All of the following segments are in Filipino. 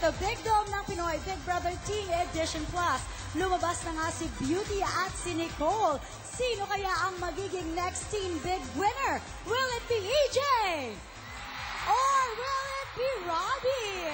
Ito, Big Dome ng Pinoy Big Brother Teen Edition Plus. Lumabas na nga si Beauty at si Nicole. Sino kaya ang magiging next teen big winner? Will it be EJ? Or will it be Robbie?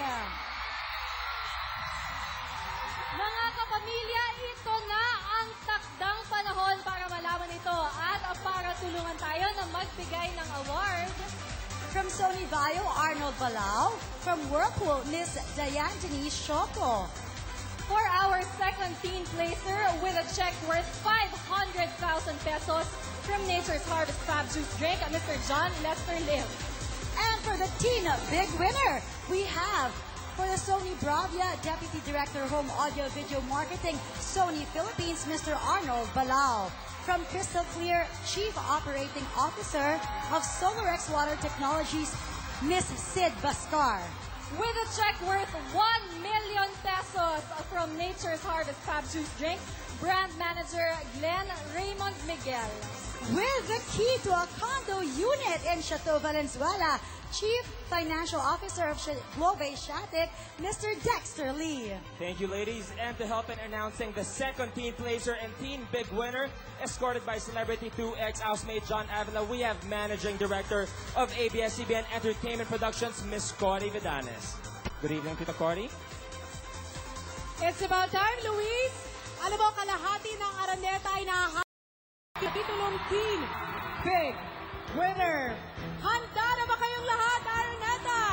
Mga kapamilya, ito na ang takdang panahon para malaman ito at para tulungan tayo na magbigay ng award. From Sony Bio, Arnold Balao. From Whirlpool, Miss Diane Denise Choco. For our second teen placer with a check worth 500,000 pesos from Nature's Harvest Fab Juice Drink, Mr. John Lester Lim. And for the teen big winner, we have for the Sony Bravia Deputy Director Home Audio Video Marketing, Sony Philippines, Mr. Arnold Balao. From Crystal Clear, Chief Operating Officer of SolarX Water Technologies, Miss Sid Bascar. With a check worth 1 million pesos from Nature's Harvest Fab Juice Drink, Brand Manager Glenn Raymond Miguel. With the key to a condo unit in Chateau Valenzuela, Chief Financial Officer of Globe Shatic, Mr. Dexter Lee. Thank you, ladies. And to help in announcing the second teen placer and teen big winner, escorted by Celebrity 2X housemate John Avila, we have Managing Director of ABS-CBN Entertainment Productions, Miss Cory Vidanes. Good evening, Tita Cory. It's about time, Luis. Alam mo, kalahati ng Araneta ay nakakita titulong teen big winner. Handa na ba kayong lahat, Araneta?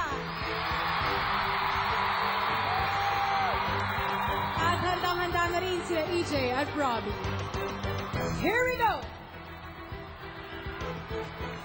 At handang-handa na rin sila EJ at Robbie. Here we go!